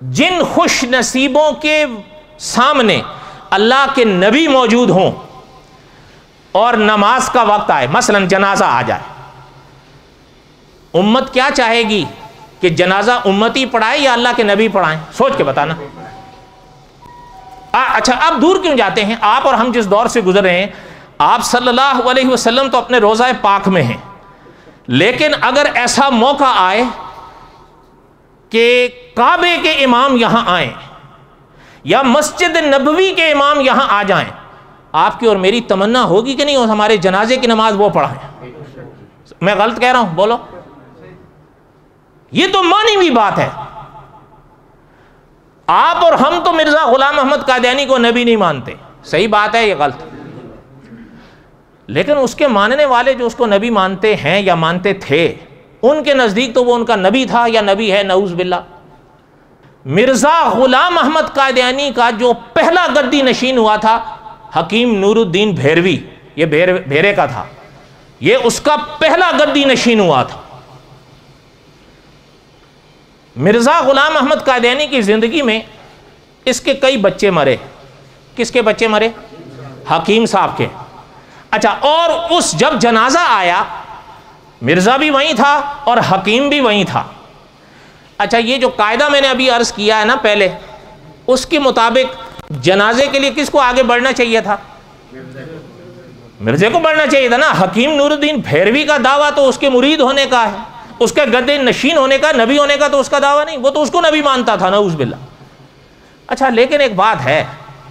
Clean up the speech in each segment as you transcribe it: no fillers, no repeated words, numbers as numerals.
جن خوش نصیبوں کے سامنے اللہ کے نبی موجود ہوں اور نماز کا وقت آئے، مثلا جنازہ آ جائے، امت کیا چاہے گی کہ جنازہ امتی پڑھائے یا اللہ کے نبی پڑھائیں؟ سوچ کے بتانا۔ اچھا اب دور کیوں جاتے ہیں؟ آپ اور ہم جس دور سے گزر رہے ہیں، آپ صلی اللہ علیہ وسلم تو اپنے روضہ پاک میں ہیں، لیکن اگر ایسا موقع آئے کہ کعبے کے امام یہاں آئیں یا مسجد نبوی کے امام یہاں آ جائیں، آپ کی اور میری تمنا ہوگی کہ نہیں اور ہمارے جنازے کی نماز وہ پڑھائیں؟ میں غلط کہہ رہا ہوں؟ بولو۔ یہ تو مانی ہوئی بات ہے۔ آپ اور ہم تو مرزا غلام احمد قادیانی کو نبی نہیں مانتے، صحیح بات ہے، یہ غلط، لیکن اس کے ماننے والے جو اس کو نبی مانتے ہیں یا مانتے تھے، ان کے نزدیک تو وہ ان کا نبی تھا یا نبی ہے، نعوذ باللہ۔ مرزا غلام احمد قادیانی کا جو پہلا گدی نشین ہوا تھا حکیم نور الدین بھیروی، یہ بھیرے کا تھا، یہ اس کا پہلا گدی نشین ہوا تھا۔ مرزا غلام احمد قادیانی کی زندگی میں اس کے کئی بچے مرے۔ کس کے بچے مرے؟ حکیم صاحب کے۔ اچھا، اور اس جب جنازہ آیا مرزا بھی وہیں تھا اور حکیم بھی وہیں تھا۔ اچھا، یہ جو قاعدہ میں نے ابھی عرض کیا ہے نا پہلے، اس کے مطابق جنازے کے لیے کس کو آگے بڑھنا چاہیے تھا؟ مرزے کو بڑھنا چاہیے تھا نا۔ حکیم نور الدین بھیروی کا دعویٰ تو اس کے مرید ہونے کا ہے، اس کے گدے نشین ہونے کا، نبی ہونے کا تو اس کا دعویٰ نہیں، وہ تو اس کو نبی مانتا تھا، نعوذ باللہ۔ اچھا، لیکن ایک بات ہے،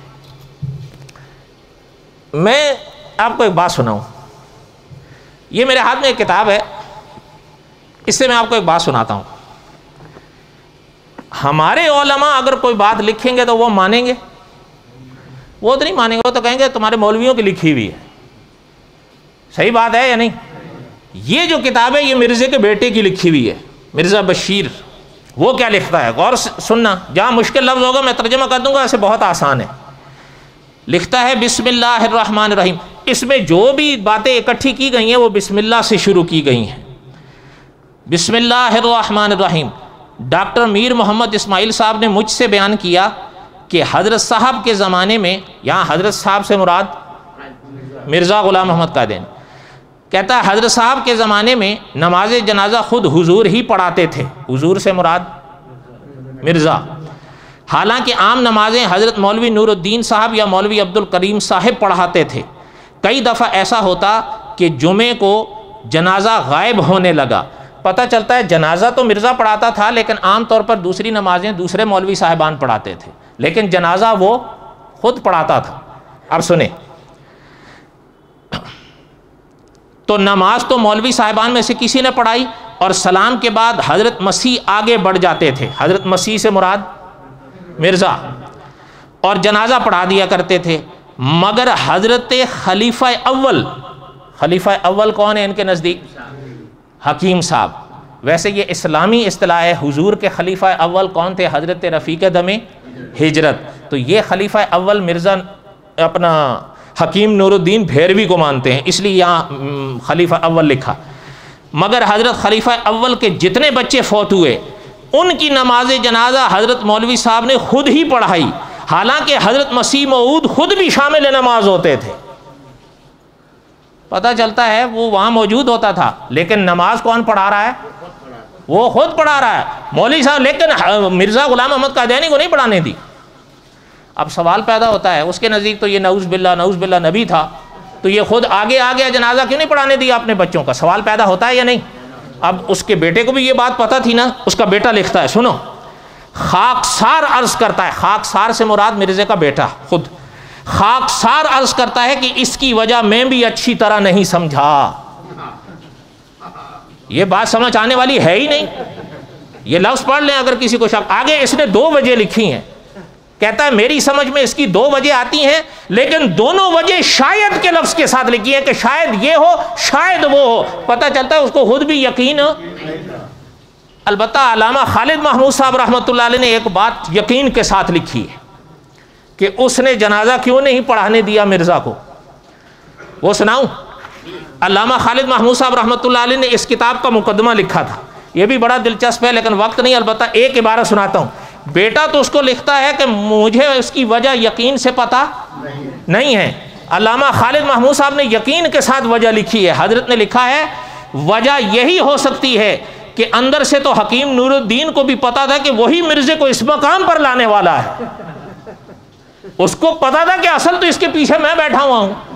میں آپ کو ایک بات سناؤں، یہ میرے ہاتھ میں ایک کتاب ہے، اس سے میں آپ کو ایک بات سناتا ہوں۔ ہمارے علماء اگر کوئی بات لکھیں گے تو وہ مانیں گے؟ وہ تو نہیں مانیں گے، وہ تو کہیں گے تمہارے مولویوں کی لکھی ہوئی ہے۔ صحیح بات ہے یا نہیں؟ یہ جو کتاب ہے یہ مرزے کے بیٹے کی لکھی ہوئی ہے، مرزا بشیر۔ وہ کیا لکھتا ہے، غور سے سننا، جہاں مشکل لفظ ہوگا میں ترجمہ کر دوں گا، ایسے بہت آسان ہے۔ لکھتا ہے بسم اللہ الرحمن الرحیم۔ اس میں جو بھی باتیں اکٹھی کی گئی ہیں وہ بسم اللہ سے شروع کی گئی ہیں۔ بسم اللہ الرحمن الرحیم۔ ڈاکٹر میر محمد اسماعیل صاحب نے مجھ سے بیان کیا کہ حضرت صاحب کے زمانے میں، یہاں حضرت صاحب سے مراد مرزا غلام احمد قادیانی، کہتا ہے حضرت صاحب کے زمانے میں نماز جنازہ خود حضور ہی پڑھاتے تھے، حضور سے مراد مرزا۔ حالانکہ عام نمازیں حضرت مولوی نور الدین صاحب یا مولوی عبد الکریم صاحب پڑھاتے تھے۔ کئی دفعہ ایسا ہوتا کہ جمعے کو جنازہ غائب ہونے لگا، پتہ چلتا ہے جنازہ تو مرزا پڑھاتا تھا لیکن عام طور پر دوسری نمازیں دوسرے مولوی صاحبان پڑھاتے تھے، لیکن جنازہ وہ خود پڑھاتا تھا۔ اب سنیں، تو نماز تو مولوی صاحبان میں سے کسی نے پڑھائی، اور سلام کے بعد حضرت مسیح آگے بڑھ جاتے تھے، حضرت مسیح سے مراد مرزا، اور جنازہ پڑھا دیا کرتے تھے۔ مگر حضرت خلیفہ اول کون ہے ان کے نزدیک؟ حکیم صاحب۔ ویسے یہ اسلامی اصطلاح ہے، حضور کے خلیفہ اول کون تھے؟ حضرت رفیق دم ہجرت۔ تو یہ خلیفہ اول مرزا اپنا حکیم نور الدین بھیروی کو مانتے ہیں، اس لیے یہاں خلیفہ اول لکھا۔ مگر حضرت خلیفہ اول کے جتنے بچے فوت ہوئے ان کی نماز جنازہ حضرت مولوی صاحب نے خود ہی پڑھائی، حالانکہ حضرت مسیح موعود خود بھی شامل نماز ہوتے تھے۔ پتہ چلتا ہے وہ وہاں موجود ہوتا تھا، لیکن نماز کون پڑھا رہا ہے؟ وہ خود پڑھا رہا ہے مولوی صاحب، لیکن مرزا غلام احمد قادیانی کو نہیں پڑھانے دی۔ اب سوال پیدا ہوتا ہے، اس کے نزدیک تو یہ نعوذ باللہ نبی تھا، تو یہ خود آگے آ گیا، جنازہ کیوں نہیں پڑھانے دیا اپنے بچوں کا؟ سوال پیدا ہوتا ہے یا نہیں؟ اب اس کے بیٹے کو بھی یہ بات پتہ تھی نا، اس کا بیٹا لکھتا ہے، سنو، خاکسار عرض کرتا ہے، خاکسار سے مراد مرزے کا بیٹا خود، خاکسار عرض کرتا ہے کہ اس کی وجہ میں بھی اچھی طرح نہیں سمجھا۔ یہ بات سمجھ آنے والی ہے ہی نہیں، یہ لفظ پڑھ لیں اگر کسی کو شک۔ آگے اس نے 2 وجہ لکھی ہیں، کہتا ہے میری سمجھ میں اس کی 2 وجہ آتی ہیں، لیکن دونوں وجہ شاید کے لفظ کے ساتھ لکھی ہیں کہ شاید یہ ہو شاید وہ ہو، پتہ چلتا ہے اس کو خود بھی یقین۔ البتہ علامہ خالد محمود صاحب رحمۃ اللہ علیہ نے ایک بات یقین کے ساتھ لکھی ہے کہ اس نے جنازہ کیوں نہیں پڑھانے دیا مرزا کو، وہ سناؤں؟ علامہ خالد محمود صاحب رحمۃ اللہ علیہ نے اس کتاب کا مقدمہ لکھا تھا، یہ بھی بڑا دلچسپ ہے لیکن وقت نہیں، البتہ ایک عبارت سناتا ہوں۔ بیٹا تو اس کو لکھتا ہے کہ مجھے اس کی وجہ یقین سے پتہ نہیں ہے. علامہ خالد محمود صاحب نے یقین کے ساتھ وجہ لکھی ہے. حضرت نے لکھا ہے وجہ یہی ہو سکتی ہے کہ اندر سے تو حکیم نور الدین کو بھی پتا تھا کہ وہی مرزے کو اس مقام پر لانے والا ہے. اس کو پتا تھا کہ اصل تو اس کے پیچھے میں بیٹھا ہوا ہوں.